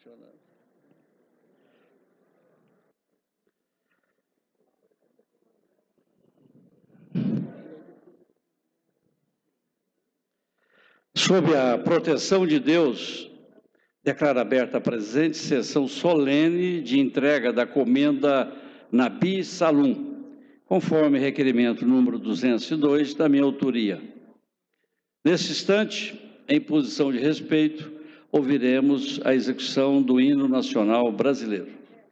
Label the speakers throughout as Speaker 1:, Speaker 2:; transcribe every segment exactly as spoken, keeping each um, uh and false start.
Speaker 1: funcionando. Sob a proteção de Deus, declaro aberta a presente sessão solene de entrega da comenda Nabi Salum, conforme requerimento número duzentos e dois, da minha autoria. Nesse instante, em posição de respeito, ouviremos a execução do hino nacional brasileiro.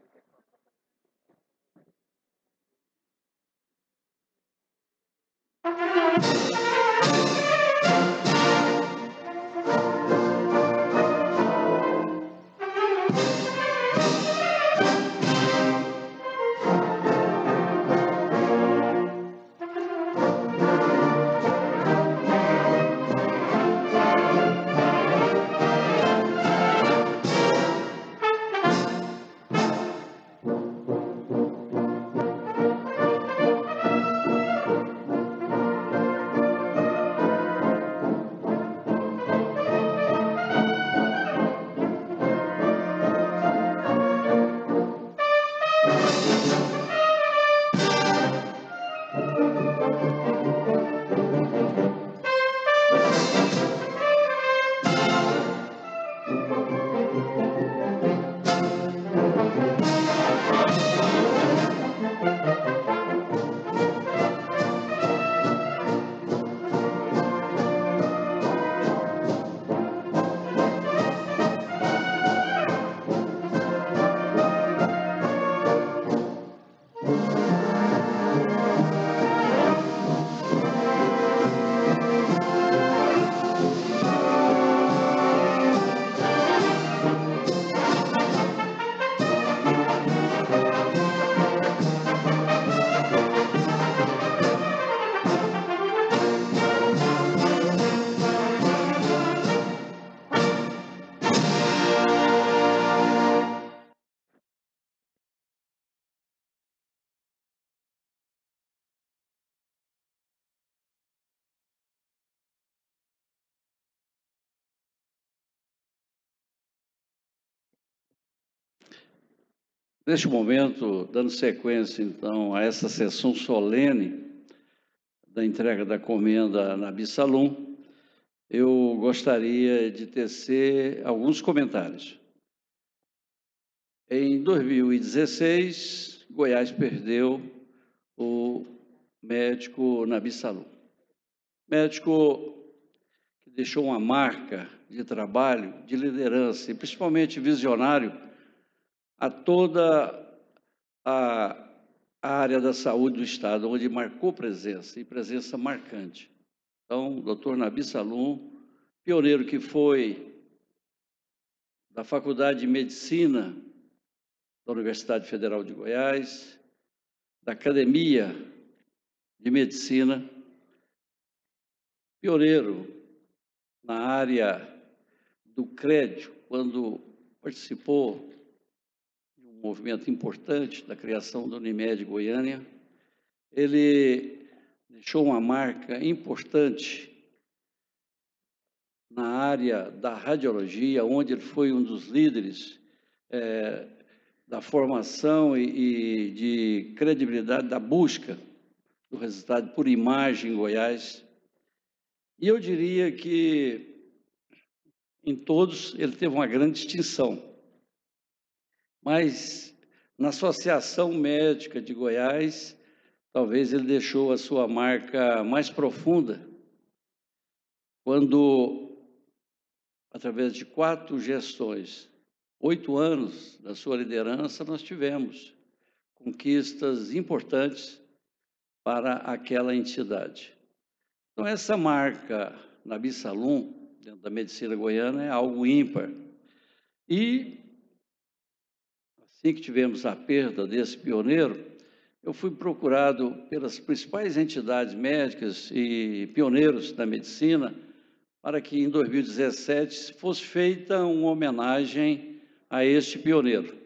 Speaker 1: Neste momento, dando sequência, então, a essa sessão solene da entrega da comenda Nabi Salum, eu gostaria de tecer alguns comentários. Em dois mil e dezesseis, Goiás perdeu o médico Nabi Salum. Médico que deixou uma marca de trabalho, de liderança e principalmente visionário a toda a área da saúde do Estado, onde marcou presença, e presença marcante. Então, doutor Nabi Salum, pioneiro que foi da Faculdade de Medicina da Universidade Federal de Goiás, da Academia de Medicina, pioneiro na área do crédito, quando participou um movimento importante da criação da Unimed Goiânia. Ele deixou uma marca importante na área da radiologia, onde ele foi um dos líderes é, da formação e, e de credibilidade da busca do resultado por imagem em Goiás. E eu diria que em todos ele teve uma grande distinção. Mas na Associação Médica de Goiás, talvez ele deixou a sua marca mais profunda, quando, através de quatro gestões, oito anos da sua liderança, nós tivemos conquistas importantes para aquela entidade. Então, essa marca Nabi Salum, dentro da medicina goiana, é algo ímpar. E assim que tivemos a perda desse pioneiro, eu fui procurado pelas principais entidades médicas e pioneiros da medicina para que, em dois mil e dezessete, fosse feita uma homenagem a este pioneiro.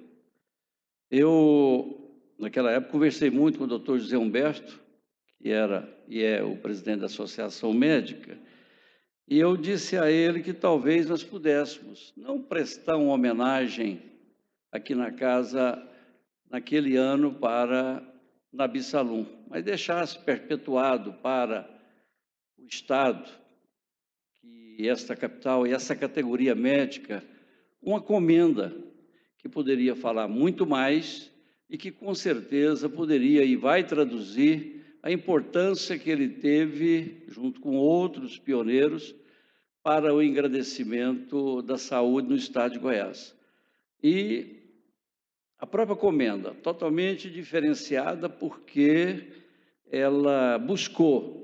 Speaker 1: Eu, naquela época, conversei muito com o doutor José Humberto, que era e é o presidente da Associação Médica, E eu disse a ele que talvez nós pudéssemos não prestar uma homenagem aqui na casa naquele ano para Nabi Salum, mas deixasse perpetuado para o Estado, que esta capital e essa categoria médica, uma comenda que poderia falar muito mais e que com certeza poderia e vai traduzir a importância que ele teve, junto com outros pioneiros, para o engrandecimento da saúde no estado de Goiás. E a própria comenda, totalmente diferenciada, porque ela buscou,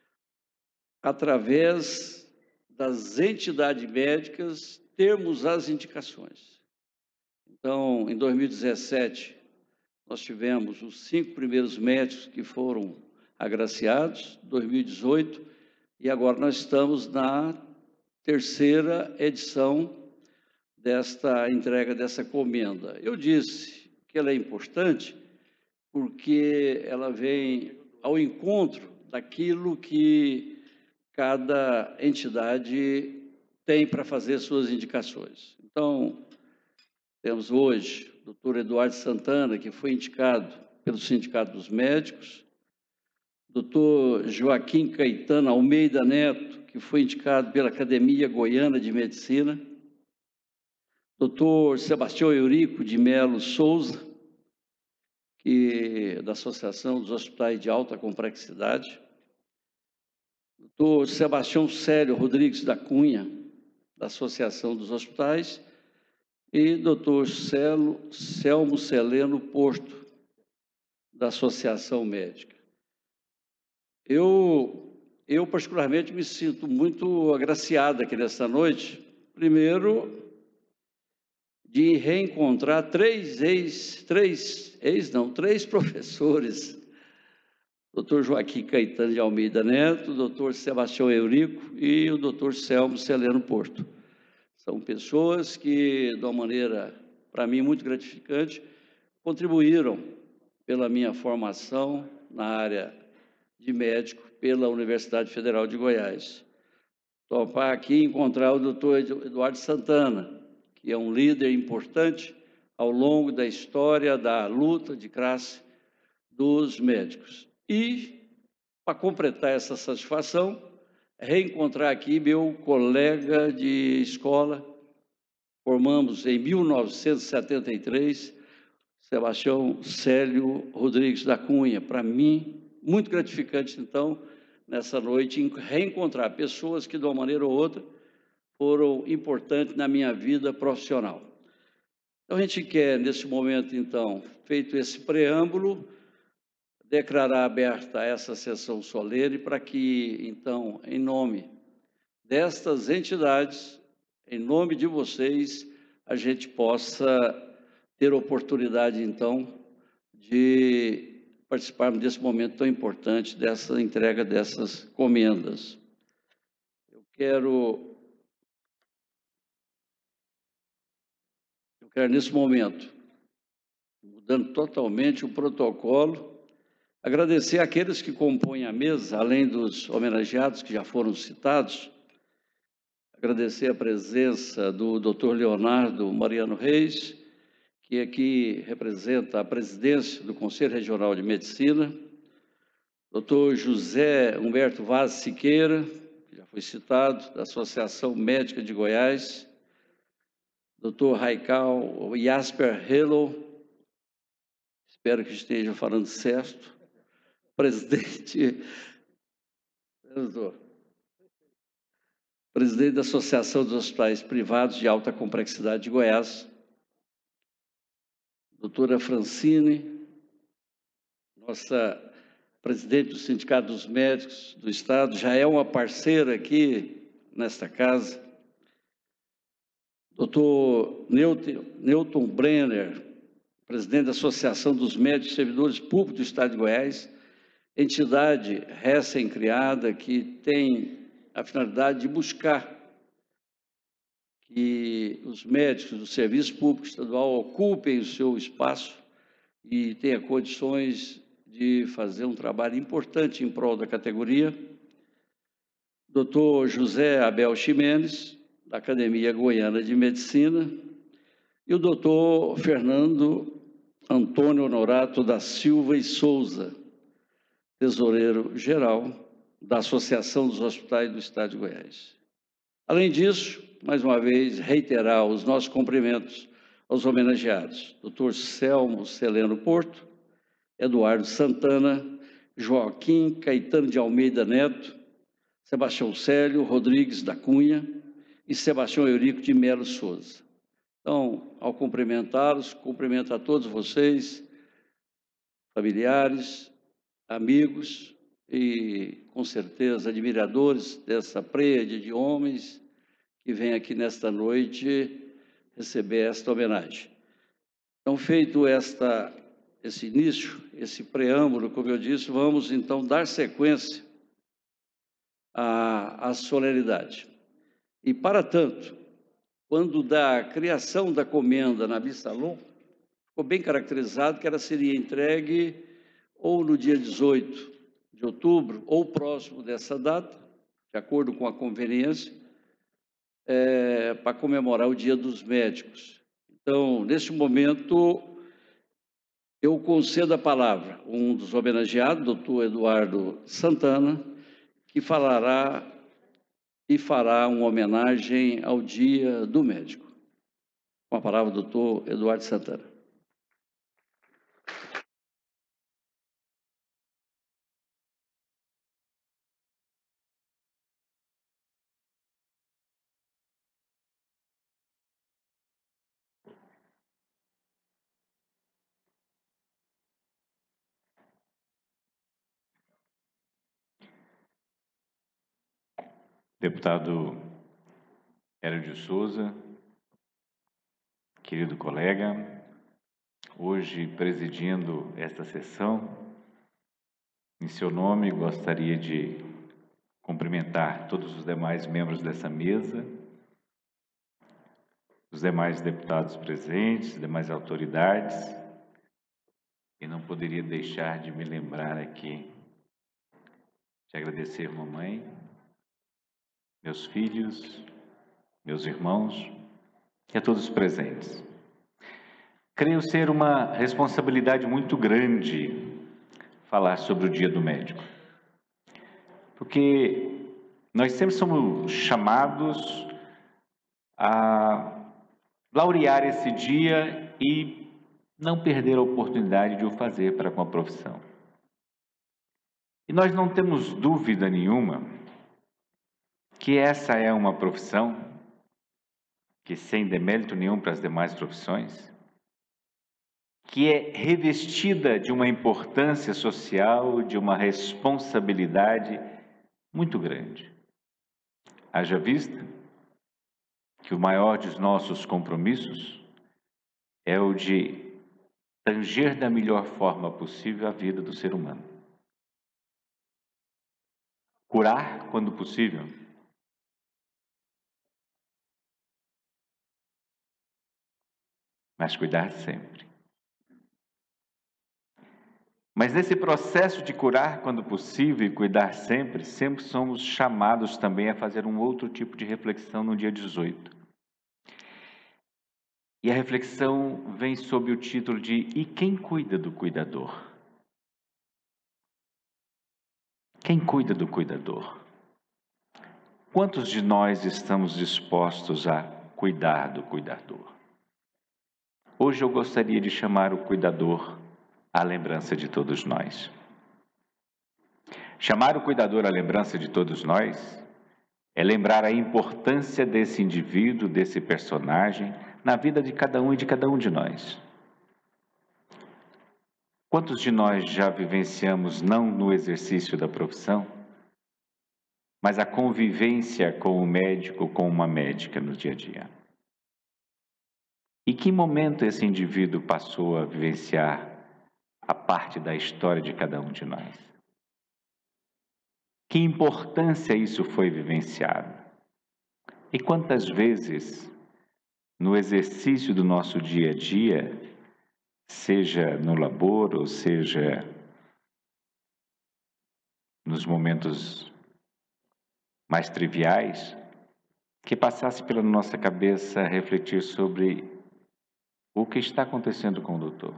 Speaker 1: através das entidades médicas, termos as indicações. Então, em dois mil e dezessete, nós tivemos os cinco primeiros médicos que foram agraciados, dois mil e dezoito, e agora nós estamos na terceira edição desta entrega dessa comenda. Eu disse que ela é importante porque ela vem ao encontro daquilo que cada entidade tem para fazer suas indicações. Então, temos hoje o doutor Eduardo Santana, que foi indicado pelo Sindicato dos Médicos, doutor Joaquim Caetano Almeida Neto, que foi indicado pela Academia Goiana de Medicina, doutor Sebastião Eurico de Melo Souza, que, da Associação dos Hospitais de Alta Complexidade, doutor Sebastião Célio Rodrigues da Cunha, da Associação dos Hospitais, e doutor Celo, Selmo Celeno Porto, da Associação Médica. Eu, eu, particularmente, me sinto muito agraciado aqui nesta noite, primeiro, de reencontrar três ex, três, ex não, três professores, doutor Joaquim Caetano de Almeida Neto, doutor Sebastião Eurico e o doutor Selmo Celeno Porto. São pessoas que, de uma maneira, para mim, muito gratificante, contribuíram pela minha formação na área de médico pela Universidade Federal de Goiás. Topar aqui encontrar o doutor Eduardo Santana, que é um líder importante ao longo da história da luta de classe dos médicos. E, para completar essa satisfação, reencontrar aqui meu colega de escola, formamos em mil novecentos e setenta e três, Sebastião Célio Rodrigues da Cunha. Para mim, muito gratificante, então, nessa noite, reencontrar pessoas que, de uma maneira ou outra, foram importantes na minha vida profissional. Então, a gente quer, nesse momento, então, feito esse preâmbulo, declarar aberta essa sessão solene para que, então, em nome destas entidades, em nome de vocês, a gente possa ter oportunidade, então, de participarmos desse momento tão importante, dessa entrega dessas comendas. Eu quero, eu quero nesse momento, mudando totalmente o protocolo, agradecer àqueles que compõem a mesa, além dos homenageados que já foram citados, agradecer a presença do doutor Leonardo Mariano Reis, que aqui representa a presidência do Conselho Regional de Medicina, doutor José Humberto Vaz Siqueira, que já foi citado, da Associação Médica de Goiás, doutor Raikal Jasper Hello, espero que esteja falando certo, presidente, doutor, presidente da Associação dos Hospitais Privados de Alta Complexidade de Goiás, doutora Francine, nossa presidente do Sindicato dos Médicos do Estado, já é uma parceira aqui nesta casa, doutor Newton, Newton Brenner, presidente da Associação dos Médicos e Servidores Públicos do Estado de Goiás, entidade recém-criada que tem a finalidade de buscar que os médicos do Serviço Público Estadual ocupem o seu espaço e tenham condições de fazer um trabalho importante em prol da categoria. doutor José Abel Ximenes, da Academia Goiana de Medicina, e o doutor Fernando Antônio Honorato da Silva e Souza, tesoureiro-geral da Associação dos Hospitais do Estado de Goiás. Além disso, mais uma vez, reiterar os nossos cumprimentos aos homenageados, doutor Selmo Celeno Porto, Eduardo Santana, Joaquim Caetano de Almeida Neto, Sebastião Célio Rodrigues da Cunha e Sebastião Eurico de Melo Souza. Então, ao cumprimentá-los, cumprimento a todos vocês, familiares, amigos e, com certeza, admiradores dessa pleiade de homens que vem aqui nesta noite receber esta homenagem. Então, feito esta, esse início, esse preâmbulo, como eu disse, vamos então dar sequência à, à solenidade. E, para tanto, quando da criação da comenda na Bissalom, ficou bem caracterizado que ela seria entregue ou no dia dezoito de outubro, ou próximo dessa data, de acordo com a conveniência, é, para comemorar o Dia dos Médicos. Então, neste momento, eu concedo a palavra a um dos homenageados, doutor Eduardo Santana, que falará e fará uma homenagem ao Dia do Médico. Com a palavra, doutor Eduardo Santana.
Speaker 2: Deputado Hélio de Souza, querido colega, hoje presidindo esta sessão, em seu nome gostaria de cumprimentar todos os demais membros dessa mesa, os demais deputados presentes, demais autoridades, e não poderia deixar de me lembrar aqui de agradecer a mamãe, meus filhos, meus irmãos e a todos os presentes. Creio ser uma responsabilidade muito grande falar sobre o Dia do Médico, porque nós sempre somos chamados a laurear esse dia e não perder a oportunidade de o fazer para com a profissão. E nós não temos dúvida nenhuma que essa é uma profissão que, sem demérito nenhum para as demais profissões, que é revestida de uma importância social, de uma responsabilidade muito grande. Haja vista que o maior dos nossos compromissos é o de tanger da melhor forma possível a vida do ser humano. Curar quando possível. Mas cuidar sempre. Mas nesse processo de curar quando possível e cuidar sempre, sempre somos chamados também a fazer um outro tipo de reflexão no dia dezoito. E a reflexão vem sob o título de E quem cuida do cuidador? Quem cuida do cuidador? Quantos de nós estamos dispostos a cuidar do cuidador? Hoje eu gostaria de chamar o cuidador à lembrança de todos nós. Chamar o cuidador à lembrança de todos nós é lembrar a importância desse indivíduo, desse personagem, na vida de cada um e de cada um de nós. Quantos de nós já vivenciamos, não no exercício da profissão, mas a convivência com o médico, com uma médica no dia a dia? E que momento esse indivíduo passou a vivenciar a parte da história de cada um de nós? Que importância isso foi vivenciado? E quantas vezes, no exercício do nosso dia a dia, seja no labor, ou seja nos momentos mais triviais, que passasse pela nossa cabeça refletir sobre o que está acontecendo com o doutor.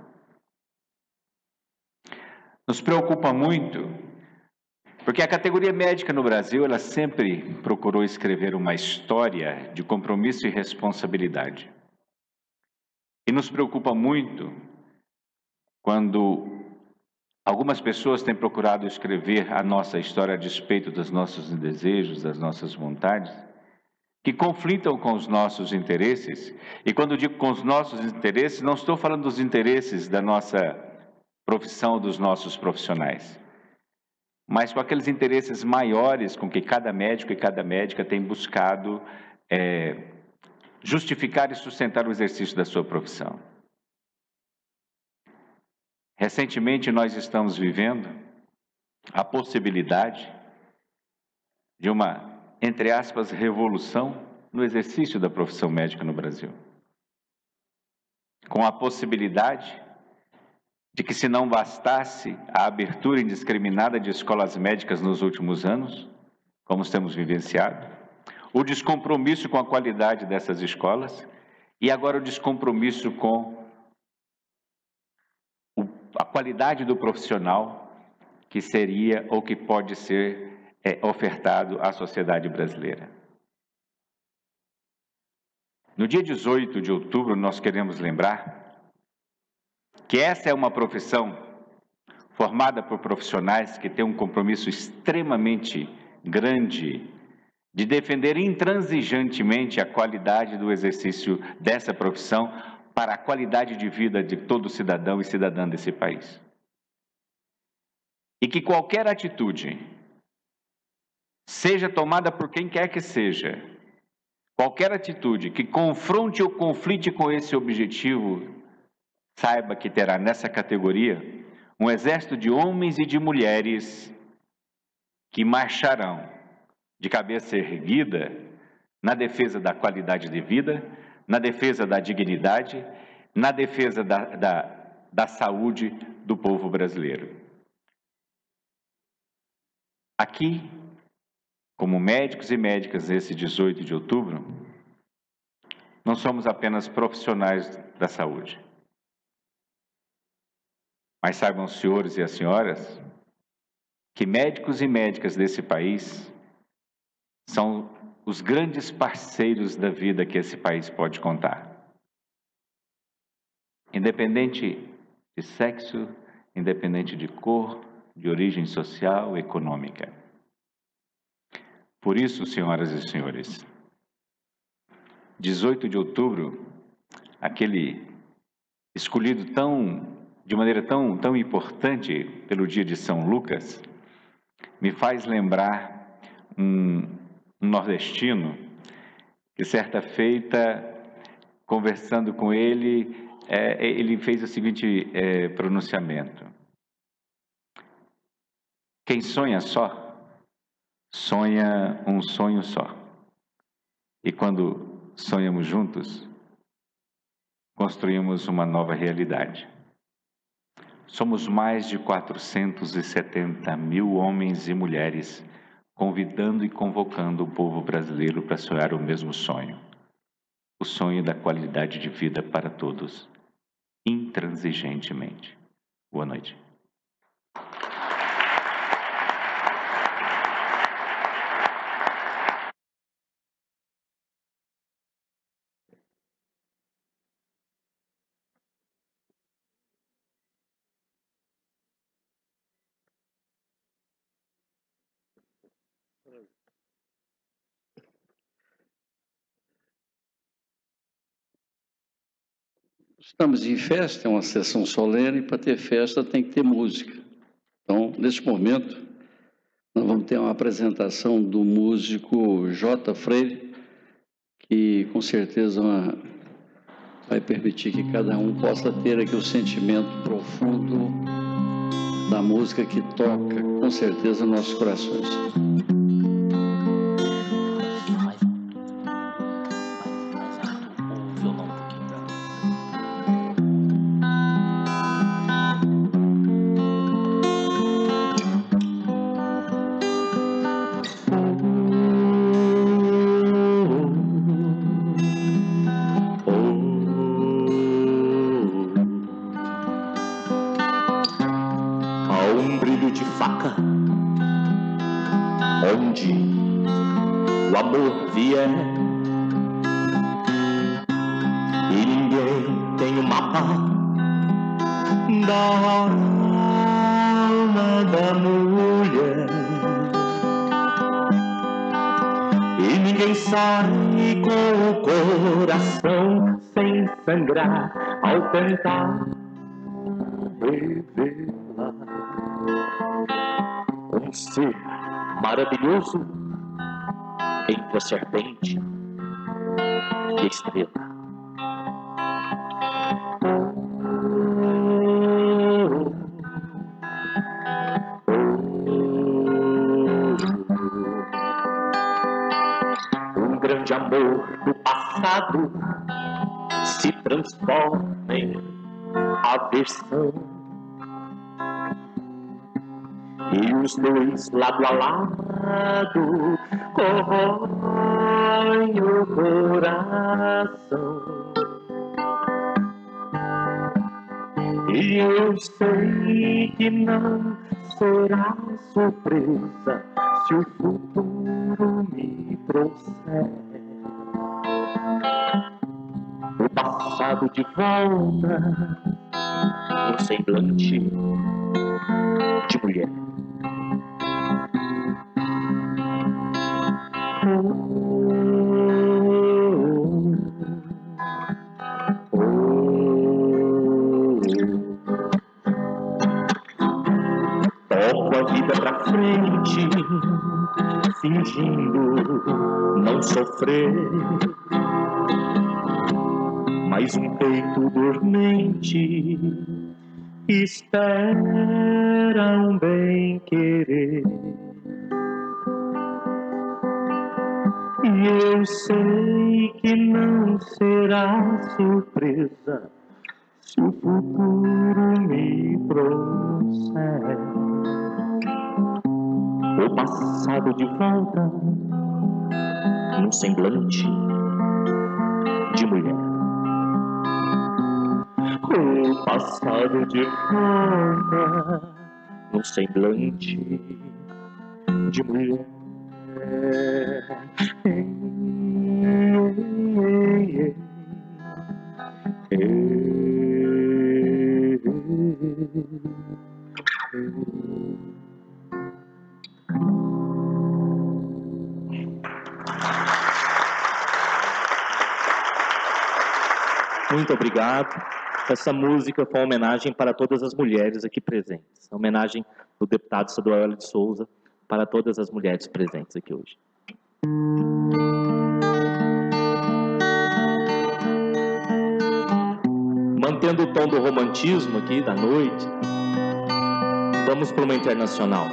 Speaker 2: Nos preocupa muito, porque a categoria médica no Brasil, ela sempre procurou escrever uma história de compromisso e responsabilidade. E nos preocupa muito quando algumas pessoas têm procurado escrever a nossa história a despeito dos nossos desejos, das nossas vontades, que conflitam com os nossos interesses. E quando digo com os nossos interesses, não estou falando dos interesses da nossa profissão, dos nossos profissionais, mas com aqueles interesses maiores com que cada médico e cada médica tem buscado é, justificar e sustentar o exercício da sua profissão. Recentemente, nós estamos vivendo a possibilidade de uma, entre aspas, revolução no exercício da profissão médica no Brasil. Com a possibilidade de que, se não bastasse a abertura indiscriminada de escolas médicas nos últimos anos, como temos vivenciado, o descompromisso com a qualidade dessas escolas e agora o descompromisso com a qualidade do profissional que seria ou que pode ser é, ofertado à sociedade brasileira. No dia dezoito de outubro, nós queremos lembrar que essa é uma profissão formada por profissionais que têm um compromisso extremamente grande de defender intransigentemente a qualidade do exercício dessa profissão para a qualidade de vida de todo cidadão e cidadã desse país. E que qualquer atitude, seja tomada por quem quer que seja, qualquer atitude que confronte ou conflite com esse objetivo, saiba que terá nessa categoria um exército de homens e de mulheres que marcharão de cabeça erguida na defesa da qualidade de vida, na defesa da dignidade, na defesa da, da, da saúde do povo brasileiro. Aqui, como médicos e médicas esse dezoito de outubro, não somos apenas profissionais da saúde. Mas saibam os senhores e as senhoras que médicos e médicas desse país são os grandes parceiros da vida que esse país pode contar. Independente de sexo, independente de cor, de origem social, econômica. Por isso, senhoras e senhores, dezoito de outubro, aquele escolhido tão, de maneira tão, tão importante pelo dia de São Lucas, me faz lembrar um, um nordestino que, certa feita, conversando com ele, é, ele fez o seguinte é, pronunciamento: quem sonha só, sonha um sonho só. E quando sonhamos juntos, construímos uma nova realidade. Somos mais de quatrocentos e setenta mil homens e mulheres convidando e convocando o povo brasileiro para sonhar o mesmo sonho. O sonho da qualidade de vida para todos, intransigentemente. Boa noite.
Speaker 1: Estamos em festa, é uma sessão solene, e para ter festa tem que ter música. Então, neste momento, nós vamos ter uma apresentação do músico J. Freire, que com certeza uma, vai permitir que cada um possa ter aqui o sentimento profundo da música que toca, com certeza, nossos corações.
Speaker 3: de faca, onde o amor vier, e ninguém tem o mapa da alma da mulher, e ninguém sai com o coração sem sangrar ao tentar revelar um ser maravilhoso entre a serpente e a estrela. Um grande amor do passado se transforma em aversão, e os dois lado a lado corroem o coração. E eu sei que não será surpresa se o futuro me trouxer o passado de volta, um semblante de mulher. Toco a vida pra frente, fingindo não sofrer, mas um peito dormente espera um bem querer. E eu sei que não será surpresa se o futuro me trouxer o passado de volta, num semblante de mulher. O passado de volta, num semblante de mulher. Muito obrigado. Essa música foi uma homenagem para todas as mulheres aqui presentes. Uma homenagem do deputado estadual Hélio de Souza para todas as mulheres presentes aqui hoje. Mantendo o tom do romantismo aqui da noite, vamos para uma internacional.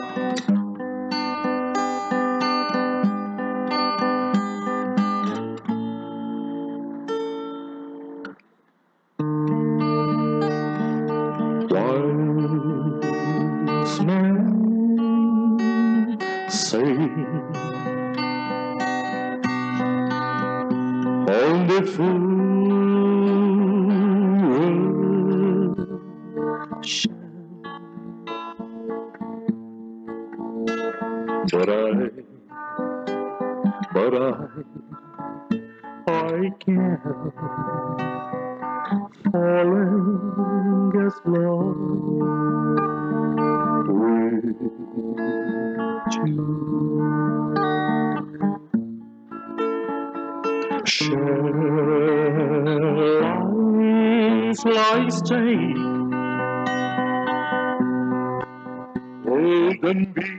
Speaker 3: Wise men say on the fool shine, but I, but I, I can't falling as love with you. Shall I slice take golden be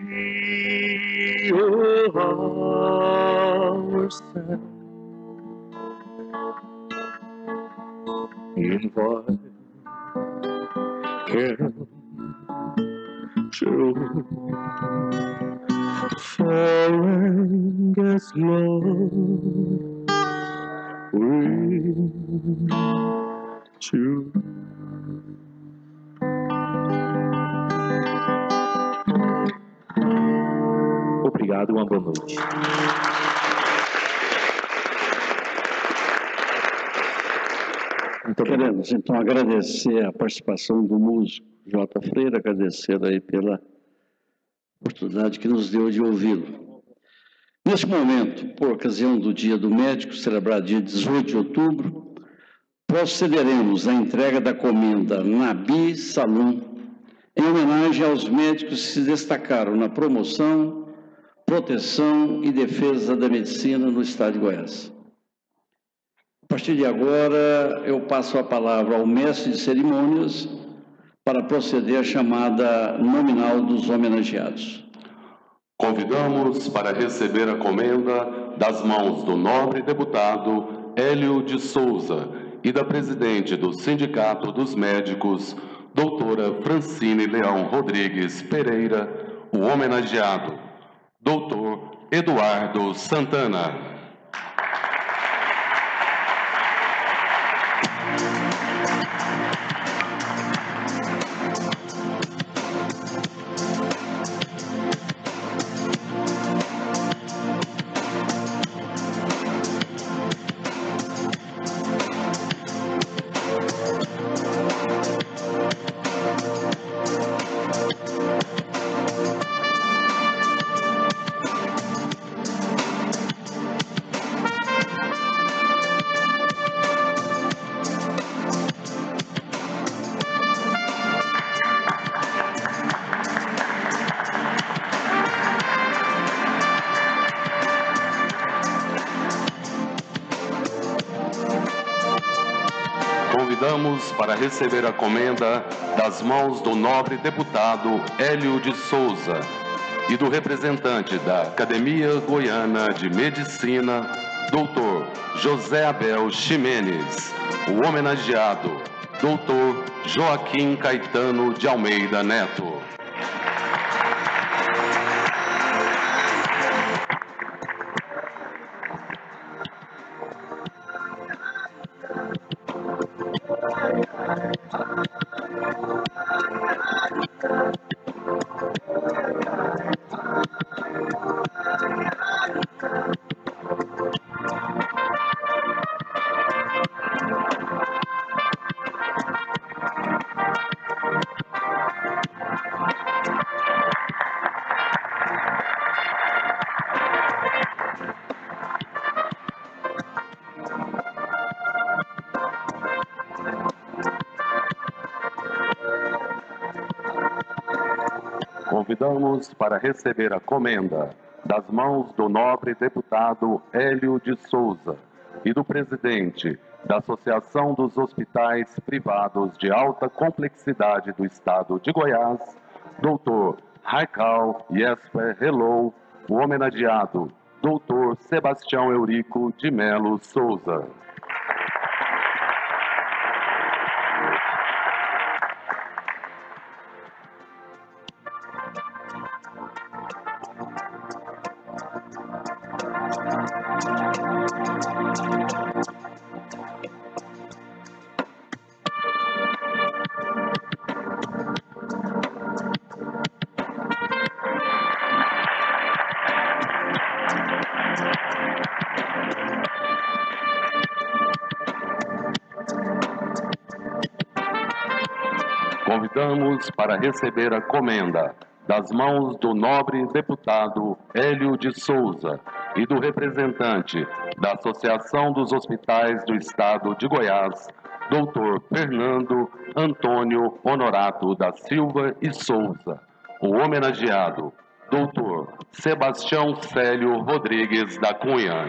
Speaker 3: ourselves in what can show falling as love with you. Obrigado e uma boa noite.
Speaker 1: Muito Queremos então agradecer a participação do músico J. Freire, agradecer aí pela oportunidade que nos deu de ouvi-lo. Neste momento, por ocasião do Dia do Médico, celebrado dia dezoito de outubro, procederemos à entrega da comenda Nabi Salum, em homenagem aos médicos que se destacaram na promoção, proteção e defesa da medicina no estado de Goiás. A partir de agora, eu passo a palavra ao mestre de cerimônias para proceder à chamada nominal dos homenageados.
Speaker 4: Convidamos para receber a comenda das mãos do nobre deputado Hélio de Souza e da presidente do Sindicato dos Médicos, doutora Francine Leão Rodrigues Pereira, o homenageado, doutor Eduardo Santana. Convidamos para receber a comenda das mãos do nobre deputado Hélio de Souza e do representante da Academia Goiana de Medicina, doutor José Abel Ximenes, o homenageado, doutor Joaquim Caetano de Almeida Neto. Convidamos para receber a comenda das mãos do nobre deputado Hélio de Souza e do presidente da Associação dos Hospitais Privados de Alta Complexidade do Estado de Goiás, doutor Raikal Jesper Hello, o homenageado, doutor Sebastião Eurico de Melo Souza. Convidamos para receber a comenda das mãos do nobre deputado Hélio de Souza e do representante da Associação dos Hospitais do Estado de Goiás, doutor Fernando Antônio Honorato da Silva e Souza, o homenageado, doutor Sebastião Célio Rodrigues da Cunha.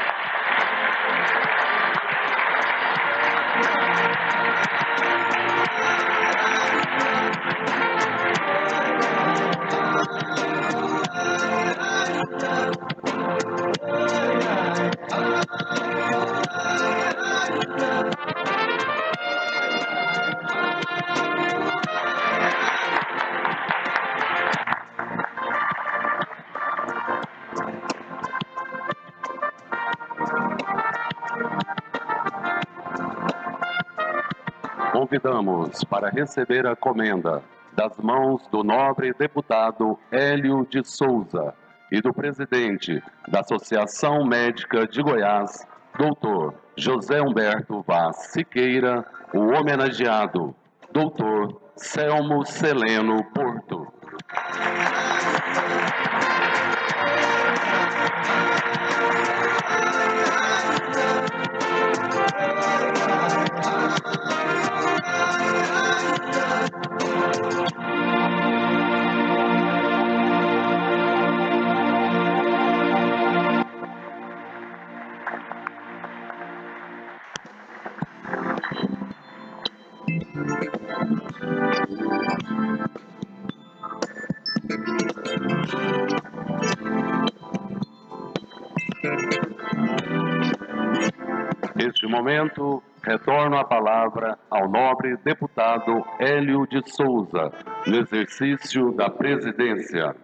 Speaker 4: Convidamos para receber a comenda das mãos do nobre deputado Hélio de Souza e do presidente da Associação Médica de Goiás, doutor José Humberto Vaz Siqueira, o homenageado, doutor Selmo Celeno Porto. Neste momento, retorno a palavra ao nobre deputado Hélio de Souza, no exercício da presidência.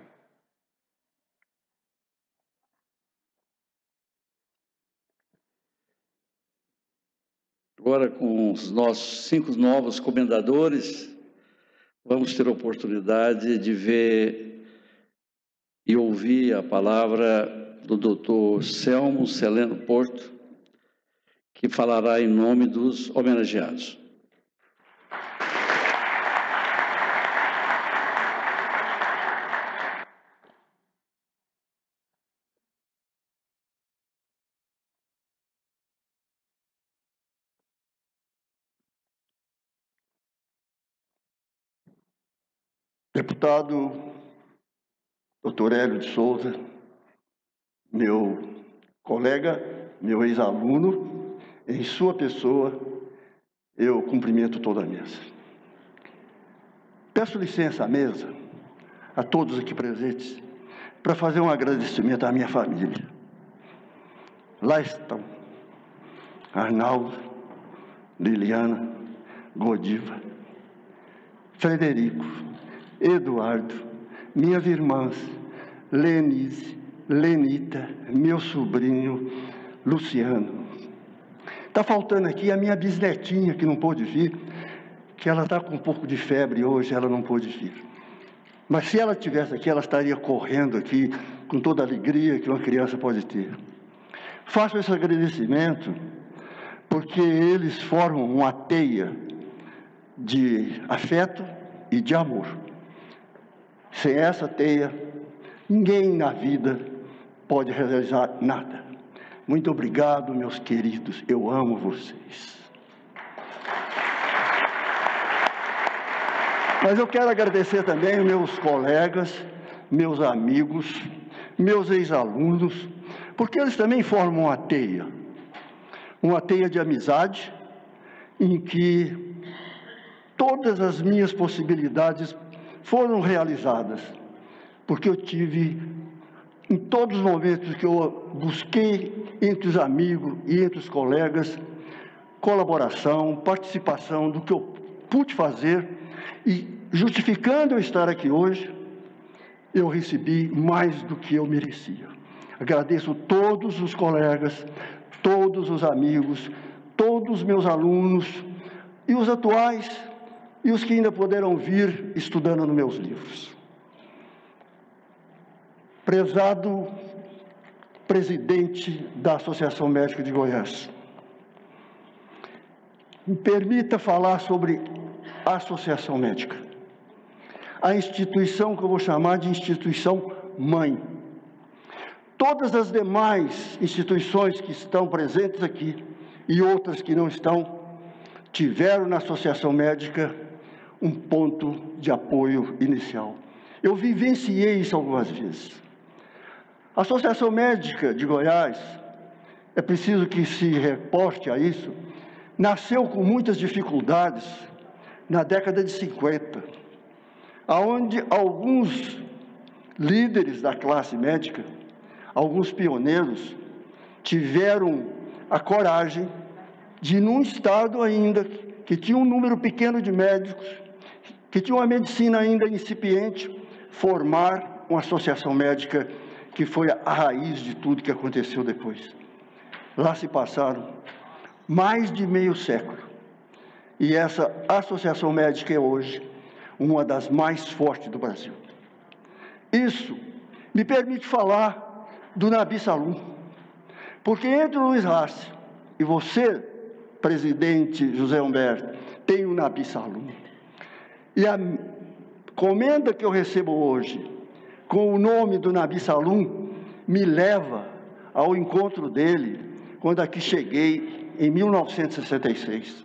Speaker 1: Agora, com os nossos cinco novos comendadores, vamos ter a oportunidade de ver e ouvir a palavra do doutor Selmo Celeno Porto, que falará em nome dos homenageados.
Speaker 5: Deputado doutor Hélio de Souza, meu colega, meu ex-aluno, em sua pessoa, eu cumprimento toda a mesa. Peço licença à mesa, a todos aqui presentes, para fazer um agradecimento à minha família. Lá estão Arnaldo, Liliana, Godiva, Frederico, Eduardo, minhas irmãs, Lenise, Lenita, meu sobrinho, Luciano. Está faltando aqui a minha bisnetinha, que não pôde vir, que ela está com um pouco de febre hoje, ela não pôde vir. Mas se ela estivesse aqui, ela estaria correndo aqui, com toda a alegria que uma criança pode ter. Faço esse agradecimento porque eles formam uma teia de afeto e de amor. Sem essa teia, ninguém na vida pode realizar nada. Muito obrigado, meus queridos. Eu amo vocês. Mas eu quero agradecer também meus colegas, meus amigos, meus ex-alunos, porque eles também formam uma teia. Uma teia de amizade, em que todas as minhas possibilidades foram realizadas, porque eu tive, em todos os momentos que eu busquei entre os amigos e entre os colegas, colaboração, participação do que eu pude fazer, e justificando eu estar aqui hoje, eu recebi mais do que eu merecia. Agradeço todos os colegas, todos os amigos, todos os meus alunos, e os atuais, e os que ainda poderão vir estudando nos meus livros. Prezado presidente da Associação Médica de Goiás, me permita falar sobre a Associação Médica, a instituição que eu vou chamar de instituição mãe. Todas as demais instituições que estão presentes aqui e outras que não estão, tiveram na Associação Médica um ponto de apoio inicial. Eu vivenciei isso algumas vezes. A Associação Médica de Goiás, é preciso que se reporte a isso, nasceu com muitas dificuldades na década de cinquenta, onde alguns líderes da classe médica, alguns pioneiros, tiveram a coragem de, num estado ainda que tinha um número pequeno de médicos, que tinha uma medicina ainda incipiente, formar uma associação médica que foi a raiz de tudo que aconteceu depois. Lá se passaram mais de meio século, e essa associação médica é hoje uma das mais fortes do Brasil. Isso me permite falar do Nabi Salum, porque entre o Luiz Arce e você, presidente José Humberto, tem o Nabi Salum. E a comenda que eu recebo hoje, com o nome do Nabi Salum me leva ao encontro dele quando aqui cheguei em mil novecentos e sessenta e seis.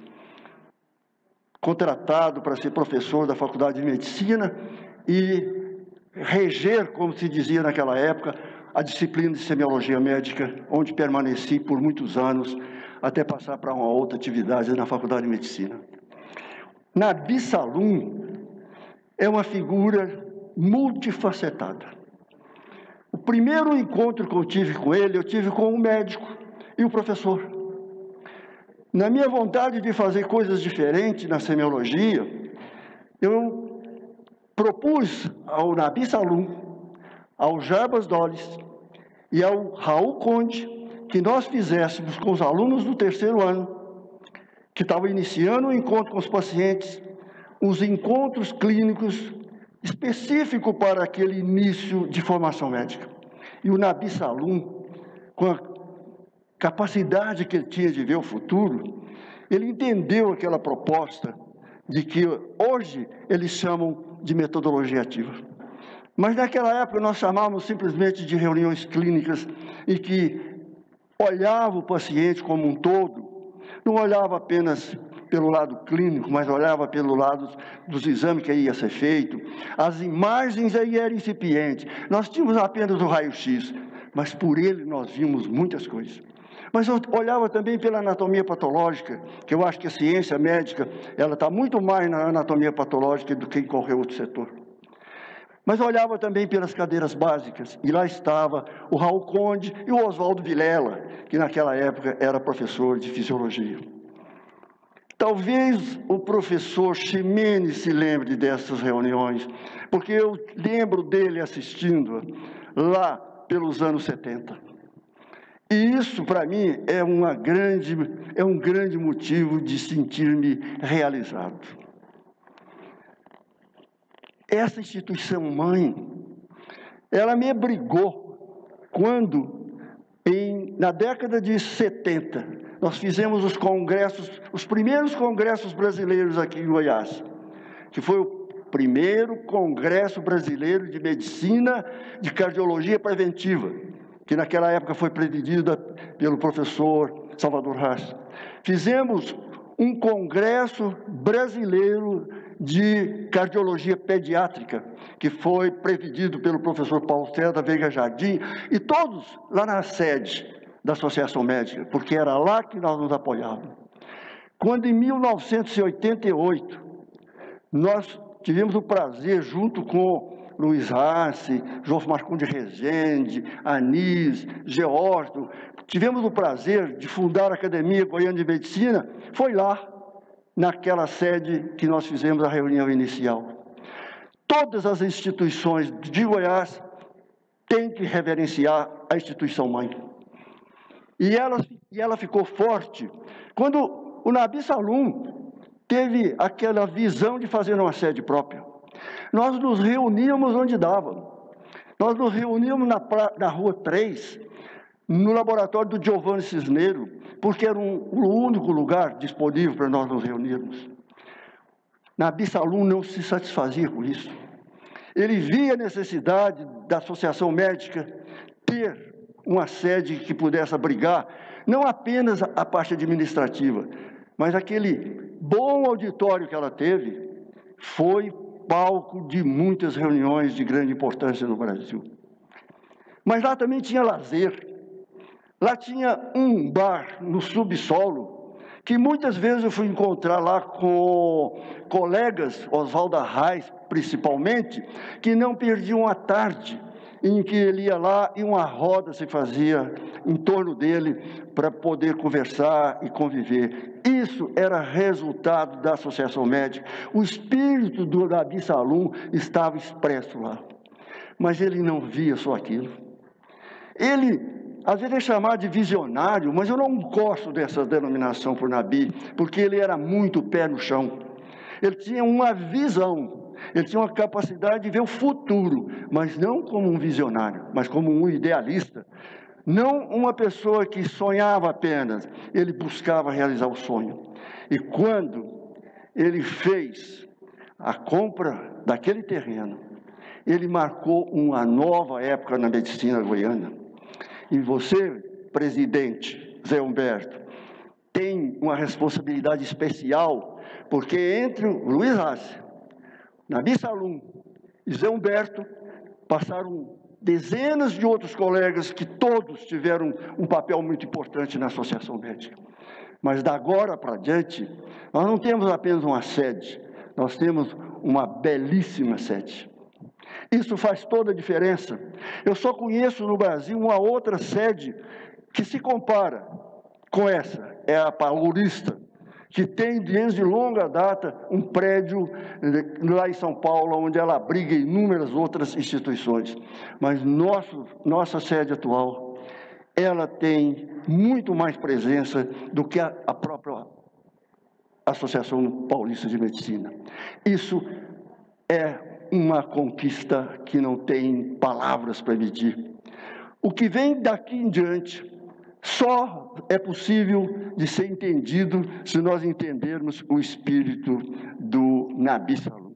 Speaker 5: Contratado para ser professor da Faculdade de Medicina e reger, como se dizia naquela época, a disciplina de semiologia médica, onde permaneci por muitos anos, até passar para uma outra atividade na Faculdade de Medicina. Nabi Salum é uma figura multifacetada. O primeiro encontro que eu tive com ele, eu tive com o médico e o professor. Na minha vontade de fazer coisas diferentes na semiologia, eu propus ao Nabi Salum, ao Jarbas Dolles e ao Raul Conde que nós fizéssemos com os alunos do terceiro ano, que estavam iniciando o encontro com os pacientes, os encontros clínicos específicos para aquele início de formação médica. E o Nabi Salum, com a capacidade que ele tinha de ver o futuro, ele entendeu aquela proposta de que hoje eles chamam de metodologia ativa. Mas naquela época nós chamávamos simplesmente de reuniões clínicas em que olhava o paciente como um todo, não olhava apenas pelo lado clínico, mas olhava pelo lado dos exames que ia ser feito. As imagens aí eram incipientes. Nós tínhamos apenas o raio-x, mas por ele nós vimos muitas coisas. Mas eu olhava também pela anatomia patológica, que eu acho que a ciência médica, ela está muito mais na anatomia patológica do que em qualquer outro setor. Mas eu olhava também pelas cadeiras básicas, e lá estava o Raul Conde e o Oswaldo Vilela, que naquela época era professor de fisiologia. Talvez o professor Ximenes se lembre dessas reuniões, porque eu lembro dele assistindo lá pelos anos setenta. E isso, para mim, é, uma grande, é um grande motivo de sentir-me realizado. Essa instituição mãe, ela me abrigou quando, em, na década de setenta, nós fizemos os congressos, os primeiros congressos brasileiros aqui em Goiás, que foi o primeiro Congresso Brasileiro de Medicina de Cardiologia Preventiva, que naquela época foi presidido pelo professor Salvador Haas. Fizemos um Congresso Brasileiro de Cardiologia Pediátrica, que foi presidido pelo professor Paulo César Veiga Jardim, e todos lá na sede da Associação Médica, porque era lá que nós nos apoiávamos. Quando, em mil novecentos e oitenta e oito, nós tivemos o prazer, junto com Luiz Arce, João Marcondes Rezende, Anis, Georgio, tivemos o prazer de fundar a Academia Goiana de Medicina, foi lá, naquela sede que nós fizemos a reunião inicial. Todas as instituições de Goiás têm que reverenciar a instituição mãe. E ela, e ela ficou forte quando o Nabi Salum teve aquela visão de fazer uma sede própria. Nós nos reuníamos onde dava. Nós nos reuníamos na, na Rua três, no laboratório do Giovanni Cisneiro, porque era um, o único lugar disponível para nós nos reunirmos. Nabi Salum não se satisfazia com isso. Ele via a necessidade da Associação Médica ter uma sede que pudesse abrigar, não apenas a parte administrativa, mas aquele bom auditório que ela teve foi palco de muitas reuniões de grande importância no Brasil. Mas lá também tinha lazer. Lá tinha um bar no subsolo, que muitas vezes eu fui encontrar lá com colegas, Oswaldo Arraes principalmente, que não perdiam a tarde em que ele ia lá e uma roda se fazia em torno dele para poder conversar e conviver. Isso era resultado da Associação Médica. O espírito do Nabi Salum estava expresso lá. Mas ele não via só aquilo. Ele, às vezes, é chamado de visionário, mas eu não gosto dessa denominação por Nabi, porque ele era muito pé no chão. Ele tinha uma visão. Ele tinha uma capacidade de ver o futuro, mas não como um visionário, mas como um idealista. Não uma pessoa que sonhava apenas, ele buscava realizar o sonho. E quando ele fez a compra daquele terreno, ele marcou uma nova época na medicina goiana. E você, presidente Zé Humberto, tem uma responsabilidade especial, porque entre o Luiz Arce, Nabi Salum e Zé Humberto passaram dezenas de outros colegas que todos tiveram um papel muito importante na Associação Médica. Mas da agora para diante, nós não temos apenas uma sede, nós temos uma belíssima sede. Isso faz toda a diferença. Eu só conheço no Brasil uma outra sede que se compara com essa, é a Paulista, que tem desde longa data um prédio lá em São Paulo, onde ela abriga inúmeras outras instituições. Mas nosso, nossa sede atual, ela tem muito mais presença do que a, a própria Associação Paulista de Medicina. Isso é uma conquista que não tem palavras para medir. O que vem daqui em diante só é possível de ser entendido se nós entendermos o espírito do Nabi Salum.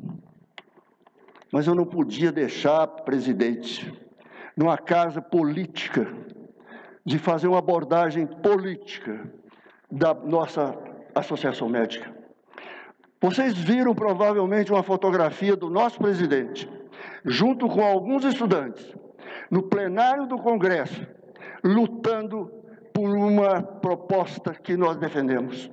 Speaker 5: Mas eu não podia deixar, presidente, numa casa política, de fazer uma abordagem política da nossa Associação Médica. Vocês viram provavelmente uma fotografia do nosso presidente, junto com alguns estudantes, no plenário do Congresso, lutando por uma proposta que nós defendemos.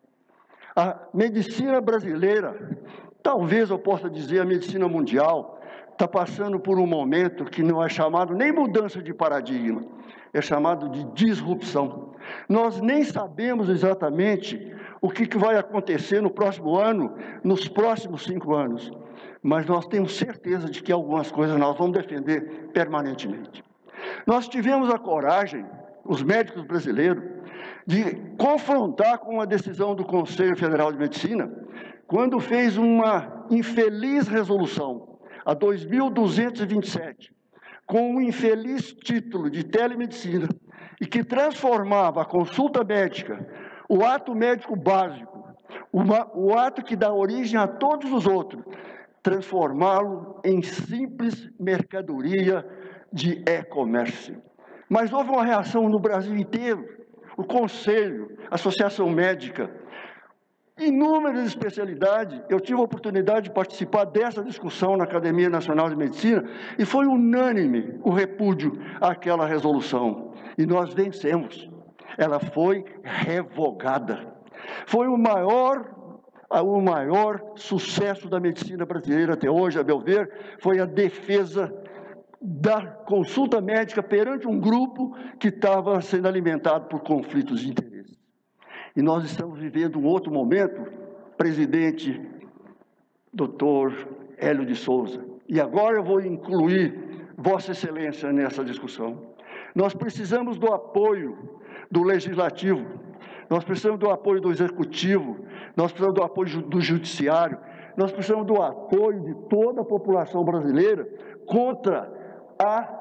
Speaker 5: A medicina brasileira, talvez eu possa dizer a medicina mundial, está passando por um momento que não é chamado nem mudança de paradigma, é chamado de disrupção. Nós nem sabemos exatamente o que, que vai acontecer no próximo ano, nos próximos cinco anos, mas nós temos certeza de que algumas coisas nós vamos defender permanentemente. Nós tivemos a coragem, os médicos brasileiros, de confrontar com a decisão do Conselho Federal de Medicina, quando fez uma infeliz resolução, a dois mil duzentos e vinte e sete, com um infeliz título de telemedicina, e que transformava a consulta médica, o ato médico básico, uma, o ato que dá origem a todos os outros, transformá-lo em simples mercadoria de e-commerce. Mas houve uma reação no Brasil inteiro, o Conselho, a Associação Médica, inúmeras especialidades. Eu tive a oportunidade de participar dessa discussão na Academia Nacional de Medicina e foi unânime o repúdio àquela resolução. E nós vencemos. Ela foi revogada. Foi o maior, o maior sucesso da medicina brasileira até hoje, a meu ver, foi a defesa da consulta médica perante um grupo que estava sendo alimentado por conflitos de interesse. E nós estamos vivendo um outro momento, presidente, doutor Hélio de Souza. E agora eu vou incluir Vossa Excelência nessa discussão. Nós precisamos do apoio do Legislativo, nós precisamos do apoio do Executivo, nós precisamos do apoio do Judiciário, nós precisamos do apoio de toda a população brasileira contra a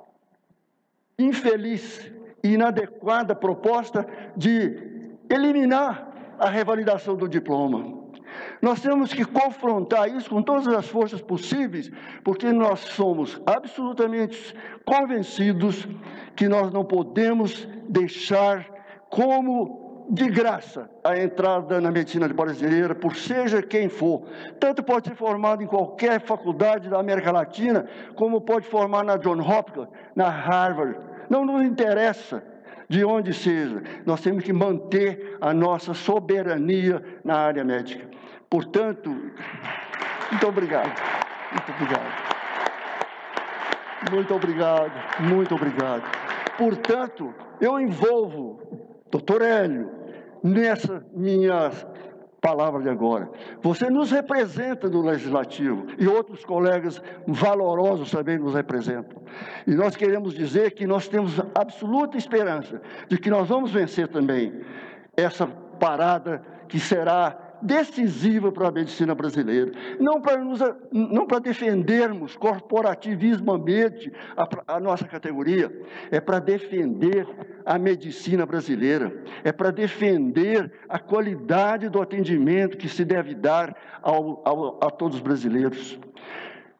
Speaker 5: infeliz e inadequada proposta de eliminar a revalidação do diploma. Nós temos que confrontar isso com todas as forças possíveis, porque nós somos absolutamente convencidos que nós não podemos deixar como de graça a entrada na medicina brasileira, por seja quem for. Tanto pode ser formado em qualquer faculdade da América Latina, como pode formar na Johns Hopkins, na Harvard. Não nos interessa de onde seja, nós temos que manter a nossa soberania na área médica. Portanto, muito obrigado, muito obrigado, muito obrigado, muito obrigado. Portanto, eu envolvo doutor Hélio nessa minha palavra de agora. Você nos representa no Legislativo e outros colegas valorosos também nos representam. E nós queremos dizer que nós temos absoluta esperança de que nós vamos vencer também essa parada que será decisiva para a medicina brasileira. Não para, nos, não para defendermos corporativismamente a, a nossa categoria, é para defender a medicina brasileira, é para defender a qualidade do atendimento que se deve dar ao, ao, a todos os brasileiros.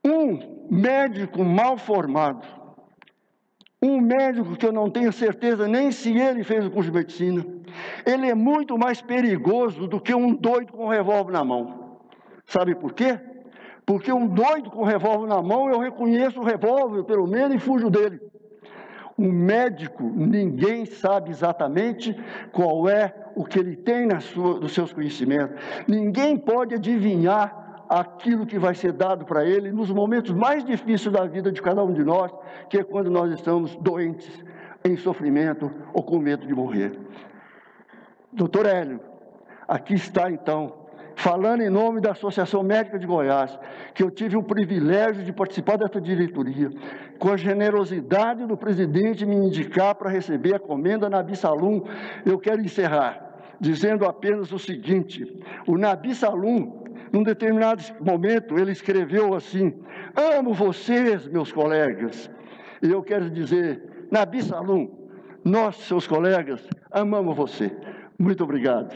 Speaker 5: Um médico mal formado, um médico que eu não tenho certeza nem se ele fez o curso de medicina, ele é muito mais perigoso do que um doido com um revólver na mão. Sabe por quê? Porque um doido com um revólver na mão, eu reconheço o revólver, pelo menos, e fujo dele. Um médico, ninguém sabe exatamente qual é o que ele tem na sua, nos seus conhecimentos. Ninguém pode adivinhar aquilo que vai ser dado para ele nos momentos mais difíceis da vida de cada um de nós, que é quando nós estamos doentes, em sofrimento ou com medo de morrer. Doutor Hélio, aqui está então, falando em nome da Associação Médica de Goiás, que eu tive o privilégio de participar dessa diretoria, com a generosidade do presidente me indicar para receber a comenda Nabi Salum, eu quero encerrar dizendo apenas o seguinte: o Nabi Salum, num determinado momento, ele escreveu assim: amo vocês, meus colegas. E eu quero dizer, Nabi Salum, nós, seus colegas, amamos você. Muito obrigado.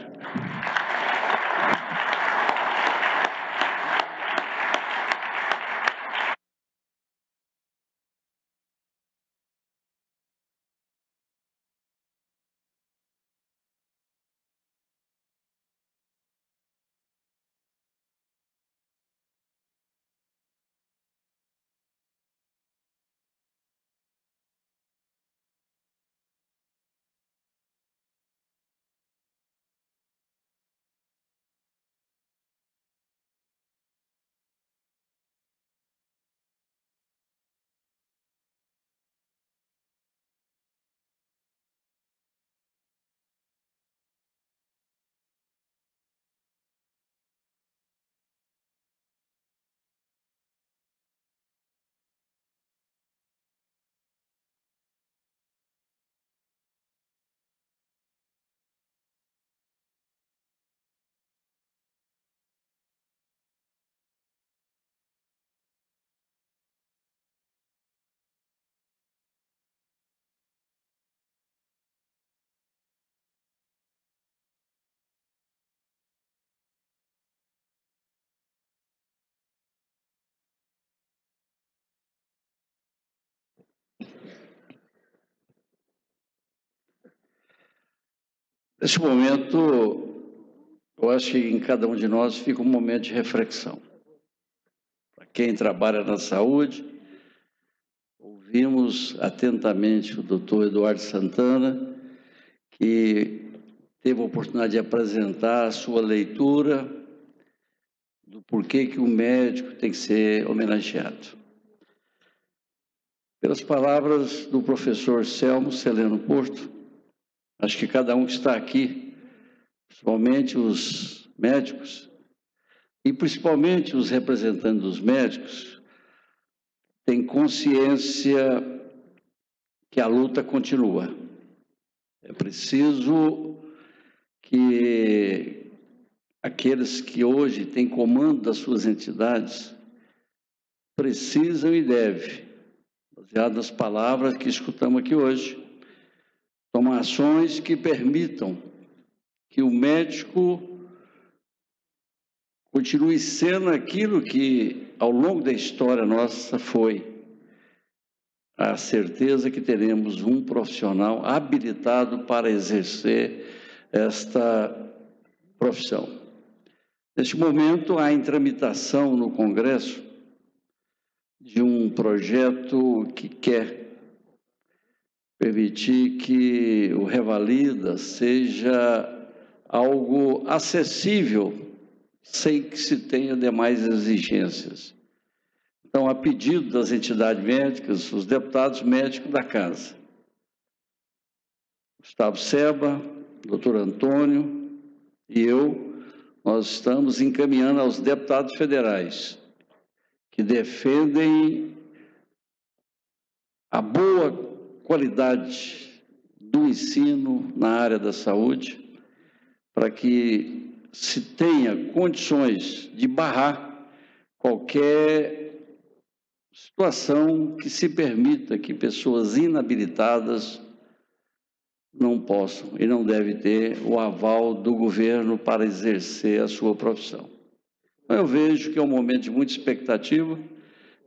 Speaker 1: Nesse momento, eu acho que em cada um de nós fica um momento de reflexão. Para quem trabalha na saúde, ouvimos atentamente o doutor Eduardo Santana, que teve a oportunidade de apresentar a sua leitura do porquê que o médico tem que ser homenageado. Pelas palavras do professor Selmo Celeno Porto, acho que cada um que está aqui, principalmente os médicos, e principalmente os representantes dos médicos, tem consciência que a luta continua. É preciso que aqueles que hoje têm comando das suas entidades precisam e devem, baseado nas palavras que escutamos aqui hoje, tomar ações que permitam que o médico continue sendo aquilo que, ao longo da história nossa, foi a certeza que teremos um profissional habilitado para exercer esta profissão. Neste momento, há em tramitação no Congresso de um projeto que quer permitir que o Revalida seja algo acessível, sem que se tenha demais exigências. Então, a pedido das entidades médicas, os deputados médicos da Casa, Gustavo Seba, doutor Antônio e eu, nós estamos encaminhando aos deputados federais que defendem a boa qualidade do ensino na área da saúde, para que se tenha condições de barrar qualquer situação que se permita que pessoas inabilitadas não possam e não devem ter o aval do governo para exercer a sua profissão. Então, eu vejo que é um momento de muita expectativa,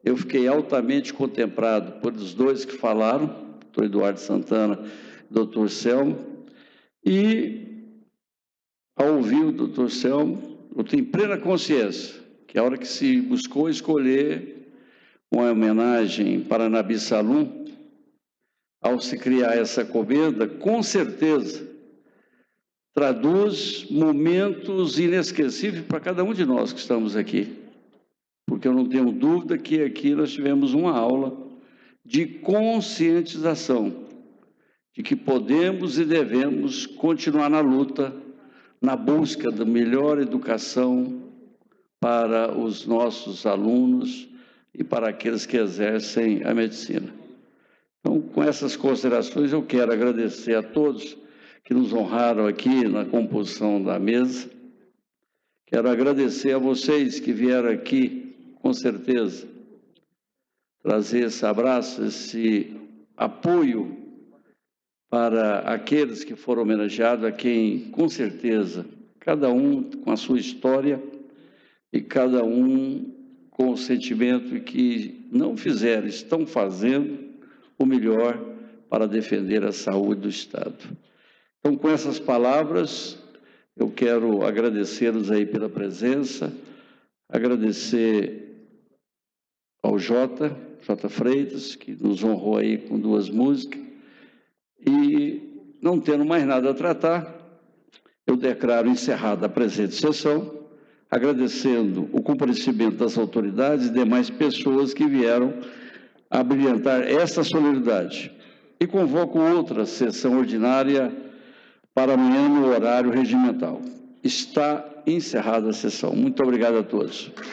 Speaker 1: eu fiquei altamente contemplado por os dois que falaram, doutor Eduardo Santana e doutor Selmo, e ao ouvir o doutor Selmo, eu tenho plena consciência que a hora que se buscou escolher uma homenagem para Nabi Salum, ao se criar essa comenda, com certeza traduz momentos inesquecíveis para cada um de nós que estamos aqui. Porque eu não tenho dúvida que aqui nós tivemos uma aula de conscientização, de que podemos e devemos continuar na luta, na busca da melhor educação para os nossos alunos e para aqueles que exercem a medicina. Então, com essas considerações, eu quero agradecer a todos que nos honraram aqui na composição da mesa. Quero agradecer a vocês que vieram aqui, com certeza, trazer esse abraço, esse apoio para aqueles que foram homenageados, a quem, com certeza, cada um com a sua história e cada um com o sentimento que não fizeram, estão fazendo o melhor para defender a saúde do Estado. Então, com essas palavras, eu quero agradecê-los aí pela presença, agradecer ao Jota, Jota Freitas, que nos honrou aí com duas músicas, e não tendo mais nada a tratar, eu declaro encerrada a presente sessão, agradecendo o comparecimento das autoridades e demais pessoas que vieram a brilhantar esta solenidade. E convoco outra sessão ordinária para amanhã no horário regimental. Está encerrada a sessão. Muito obrigado a todos.